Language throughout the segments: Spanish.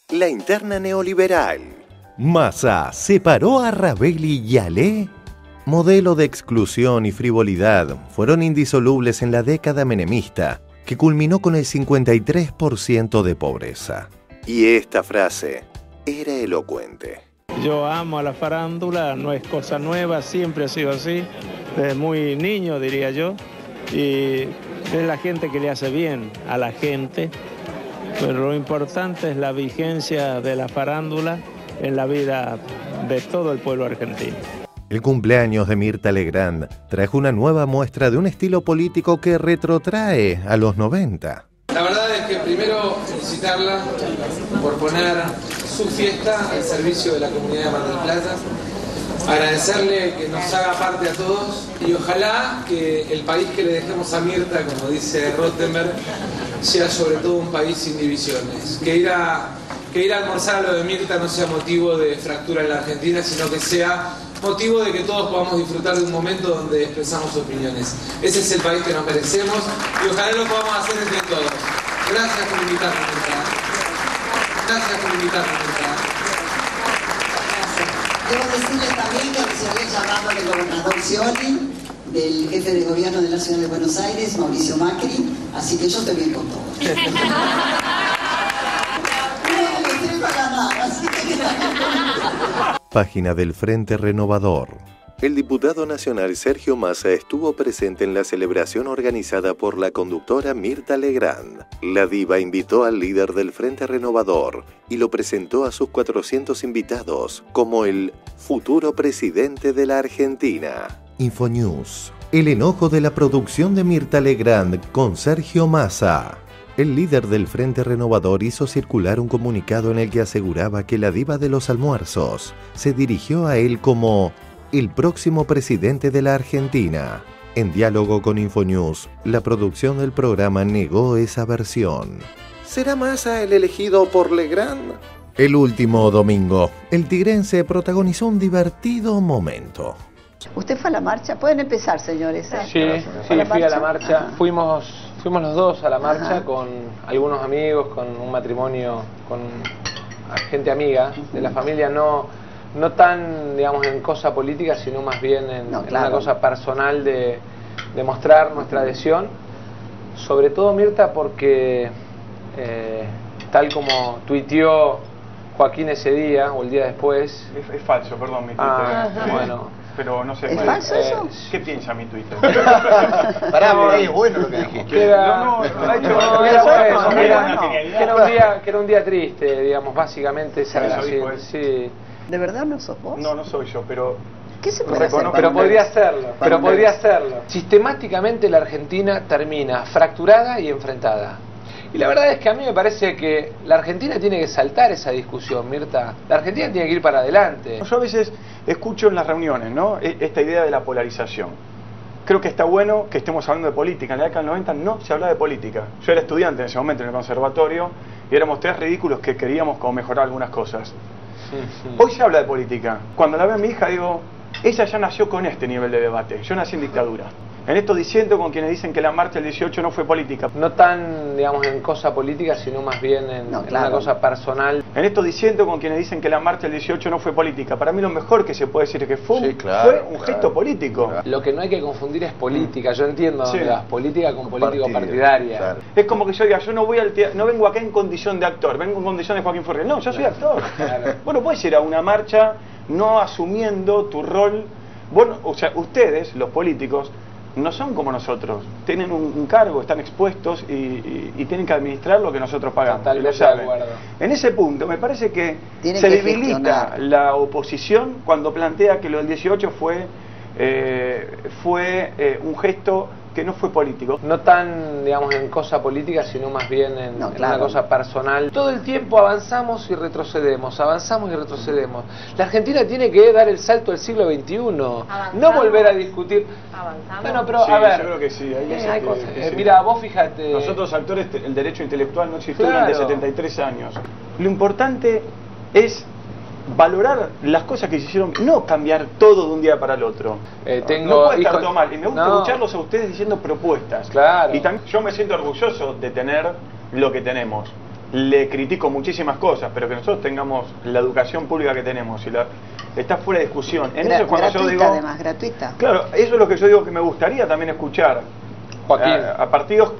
La interna neoliberal. Massa separó a Ravelli y Alé. Modelo de exclusión y frivolidad fueron indisolubles en la década menemista, que culminó con el 53% de pobreza. Y esta frase era elocuente. Yo amo a la farándula, no es cosa nueva, siempre ha sido así, desde muy niño diría yo, y es la gente que le hace bien a la gente, pero lo importante es la vigencia de la farándula en la vida de todo el pueblo argentino. El cumpleaños de Mirta Legrand trajo una nueva muestra de un estilo político que retrotrae a los 90. La verdad es que primero felicitarla por poner su fiesta al servicio de la comunidad de Mar del Plata, agradecerle que nos haga parte a todos y ojalá que el país que le dejemos a Mirta, como dice Rottenberg, sea sobre todo un país sin divisiones, que ir a almorzar a lo de Mirta no sea motivo de fractura en la Argentina, sino que sea motivo de que todos podamos disfrutar de un momento donde expresamos opiniones. Ese es el país que nos merecemos y ojalá lo podamos hacer entre todos. Gracias por invitarme, Mirta. Gracias por invitarme, Mirta. Debo decirles también que recibí el llamado del gobernador Scioli, del jefe de gobierno de la ciudad de Buenos Aires, Mauricio Macri, así que yo estoy bien con todo. Página del Frente Renovador. El diputado nacional Sergio Massa estuvo presente en la celebración organizada por la conductora Mirta Legrand. La diva invitó al líder del Frente Renovador y lo presentó a sus 400 invitados como el futuro presidente de la Argentina. Infonews. El enojo de la producción de Mirta Legrand con Sergio Massa. El líder del Frente Renovador hizo circular un comunicado en el que aseguraba que la diva de los almuerzos se dirigió a él como el próximo presidente de la Argentina. En diálogo con Infonews, la producción del programa negó esa versión. ¿Será Massa el elegido por Legrand? El último domingo, el tigrense protagonizó un divertido momento. ¿Usted fue a la marcha? Pueden empezar, señores. Sí, fui a la marcha. Fuimos los dos a la marcha con algunos amigos, con un matrimonio, con gente amiga de la familia, no tan, digamos, en cosa política, sino más bien en una cosa personal de mostrar nuestra adhesión. Sobre todo, Mirta, porque tal como tuiteó Joaquín ese día, o el día después... Es falso, perdón, mi Twitter. Bueno... Pero no sé. ¿Es falso eso? ¿Qué piensa mi Twitter? Pará, es bueno lo que dijiste. Era un día triste, digamos, básicamente esa era sí. ¿De verdad no sos vos? No soy yo, pero... ¿Qué se puede hacer? Pero podría hacerlo. Sistemáticamente la Argentina termina fracturada y enfrentada. Y la verdad es que a mí me parece que la Argentina tiene que saltar esa discusión, Mirta. La Argentina tiene que ir para adelante. Yo a veces escucho en las reuniones, ¿no?, esta idea de la polarización. Creo que está bueno que estemos hablando de política. En la década del 90 no se hablaba de política. Yo era estudiante en ese momento en el conservatorio y éramos tres ridículos que queríamos como mejorar algunas cosas. Hoy se habla de política. Cuando la veo a mi hija digo, ella ya nació con este nivel de debate. Yo nací en dictadura. En esto diciendo con quienes dicen que la marcha del 18 no fue política. No tan, digamos, en cosa política, sino más bien en una cosa personal. En esto diciendo con quienes dicen que la marcha del 18 no fue política. Para mí lo mejor que se puede decir es que fue un gesto político. Lo que no hay que confundir es política. Yo entiendo las política con político-partidaria. Claro. Es como que yo diga, yo no vengo acá en condición de actor, vengo en condición de Joaquín Furriel. No, yo soy actor. Claro. Bueno, puedes ir a una marcha no asumiendo tu rol. Bueno, o sea, ustedes, los políticos, no son como nosotros, tienen un cargo, están expuestos y tienen que administrar lo que nosotros pagamos. Totalmente de acuerdo. En ese punto me parece que se debilita la oposición cuando plantea que lo del 18 fue un gesto que no fue político. No tan, digamos, en cosa política, sino más bien en una cosa personal. Todo el tiempo avanzamos y retrocedemos. La Argentina tiene que dar el salto al siglo XXI. No volver a discutir. Avanzamos. Bueno, pero sí, a ver. Yo creo que sí. Hay cosas. Mira, vos fíjate. Nosotros actores, el derecho intelectual no existió durante 73 años. Lo importante es valorar las cosas que se hicieron, no cambiar todo de un día para el otro. No puede estar todo mal. Y me gusta escucharlos a ustedes diciendo propuestas. Claro. Y también yo me siento orgulloso de tener lo que tenemos. le critico muchísimas cosas, pero que nosotros tengamos la educación pública que tenemos y está fuera de discusión. En eso es cuando gratuita, yo digo, además, gratuita. Claro, eso es lo que yo digo que me gustaría también escuchar Joaquín. a partidos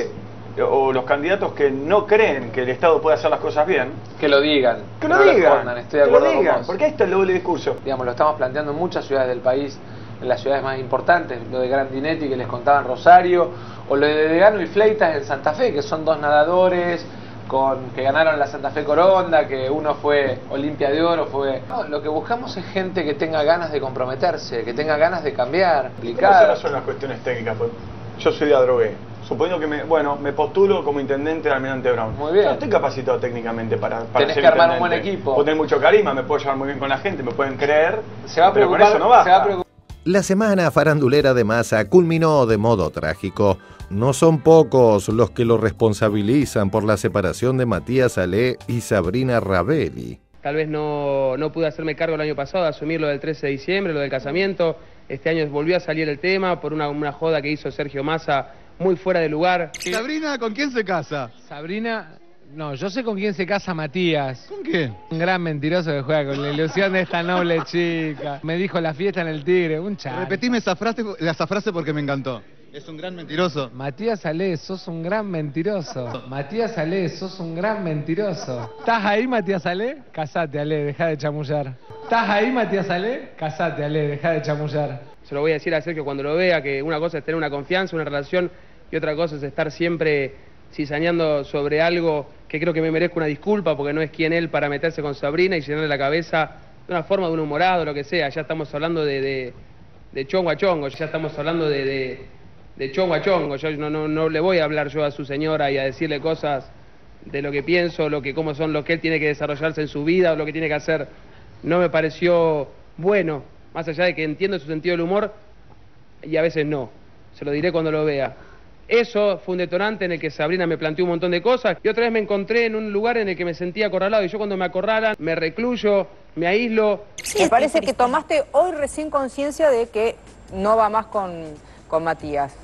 o los candidatos que no creen que el Estado puede hacer las cosas bien. Que lo digan. Que lo no digan. respondan, estoy de acuerdo con vos. Porque ahí está el doble discurso. Digamos, lo estamos planteando en muchas ciudades del país, en las ciudades más importantes, lo de Grandinetti que les contaba en Rosario, o lo de Degano y Fleitas en Santa Fe, que son dos nadadores que ganaron la Santa Fe Coronda, que uno fue Olimpia de Oro, No, lo que buscamos es gente que tenga ganas de comprometerse, que tenga ganas de cambiar, aplicar. No son las cuestiones técnicas, pues yo soy de Adrogué. Suponiendo que me postulo como intendente de Almirante Brown. Muy bien. Yo estoy capacitado técnicamente para Tenés ser que armar un intendente. buen equipo. Puedo tener mucho carisma, me puedo llevar muy bien con la gente, me pueden creer. Se va a pero con preocupar, eso no basta. se va a preocupar. La semana farandulera de Massa culminó de modo trágico. No son pocos los que lo responsabilizan por la separación de Matías Alé y Sabrina Ravelli. Tal vez no pude hacerme cargo el año pasado de asumir lo del 13 de diciembre, lo del casamiento. Este año volvió a salir el tema por una joda que hizo Sergio Massa muy fuera de lugar. ¿Sabrina con quién se casa? Sabrina, no, yo sé con quién se casa Matías. ¿Con quién? Un gran mentiroso que juega con la ilusión de esta noble chica. Me dijo la fiesta en el Tigre, un chaval. Repetime esa frase porque me encantó. Es un gran mentiroso. Matías Alé, sos un gran mentiroso. Matías Alé, sos un gran mentiroso. ¿Estás ahí, Matías Alé? Casate, Alé, deja de chamullar. ¿Estás ahí, Matías Alé? Casate, Alé, deja de chamullar. Se lo voy a decir a Sergio cuando lo vea, que una cosa es tener una confianza, una relación, y otra cosa es estar siempre cizañando sobre algo que creo que me merezco una disculpa, porque no es quien él para meterse con Sabrina y llenarle la cabeza de una forma de un humorado, lo que sea. Ya estamos hablando de chongo a chongo, ya estamos hablando de chongo a chongo. Yo no le voy a hablar yo a su señora y a decirle cosas de lo que pienso, cómo son lo que él tiene que desarrollarse en su vida o lo que tiene que hacer. No me pareció bueno, más allá de que entiendo su sentido del humor y a veces no. Se lo diré cuando lo vea. Eso fue un detonante en el que Sabrina me planteó un montón de cosas y otra vez me encontré en un lugar en el que me sentía acorralado y yo cuando me acorralan me recluyo, me aíslo. Sí, me parece que tomaste hoy recién conciencia de que no va más con Matías.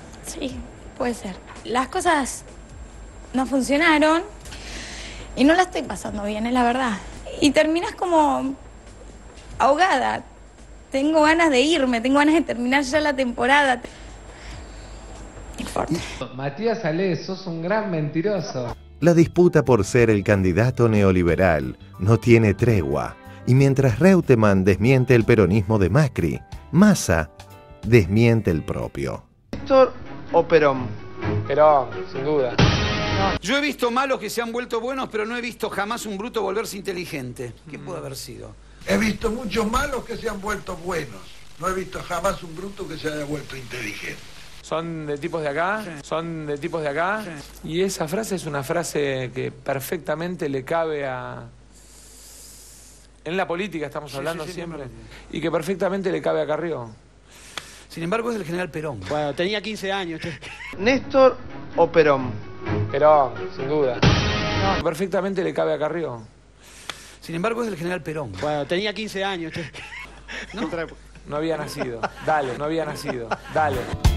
Sí, puede ser. Las cosas no funcionaron y no la estoy pasando bien, es la verdad. Y terminas como ahogada. Tengo ganas de irme, tengo ganas de terminar ya la temporada. Matías Alé, sos un gran mentiroso. La disputa por ser el candidato neoliberal no tiene tregua. Y mientras Reutemann desmiente el peronismo de Macri, Massa desmiente el propio. ¿Néstor o Perón? Perón, sin duda. Yo he visto malos que se han vuelto buenos, pero no he visto jamás un bruto volverse inteligente. ¿Qué puede haber sido? He visto muchos malos que se han vuelto buenos. No he visto jamás un bruto que se haya vuelto inteligente. Son de tipos de acá, son de tipos de acá. Y esa frase es una frase que perfectamente le cabe a... En la política estamos hablando siempre. Y que perfectamente le cabe a Carrió. Sin embargo, es del general Perón. Bueno, tenía 15 años. ¿Néstor o Perón? Perón, sin duda. Perfectamente le cabe a Carrió. Sin embargo, es del general Perón. Bueno, tenía 15 años. No había nacido. Dale, no había nacido. Dale.